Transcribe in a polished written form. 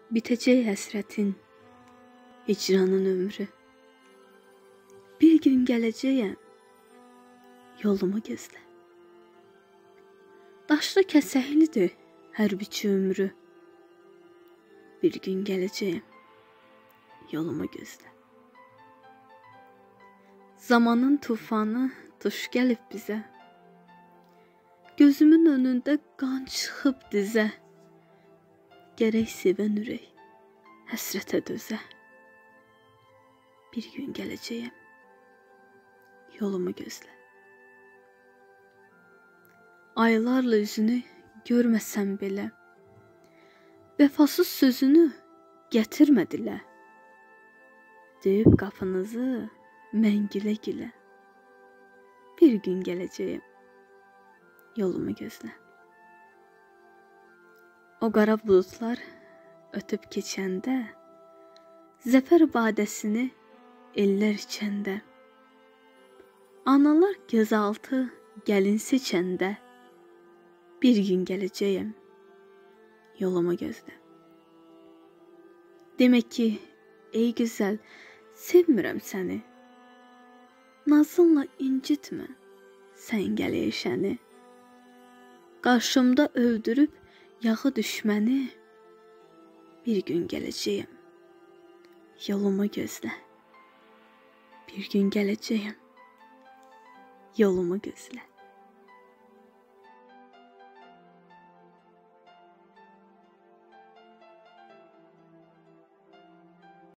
Bitəcək həsrətin, hicranın ömrü. Bir gün gələcəyəm, yolumu gözlə. Daşlı kəsəklidir hər biçi ömrü. Bir gün gələcəyəm, yolumu gözlə. Zamanın tufanı tuş gəlib bizə. Gözümün önündə qan çıxıb dizə. Gərək sevən ürək həsrətə dözə. Bir gün gələcəyəm, yolumu gözlə. Aylarla üzünü görməsəm belə, vəfasız sözünü gətirmədilə. Döyüb qapınızı mən gilə-gilə. Bir gün gələcəyəm, yolumu gözlə. O qara buludlar ötüb keçəndə, zəfər badəsini ellər içəndə, analar gözaltı gəlin seçəndə, bir gün gələcəyəm, yolumu gözlə. Demək ki, ey gözəl, sevmirəm səni. Nazınla incitmə sən gələyişəni. Qarşımda öldürüb yağı düşməni. Bir gün gələcəyəm, yolumu gözlə. Bir gün gələcəyəm, yolumu gözlə.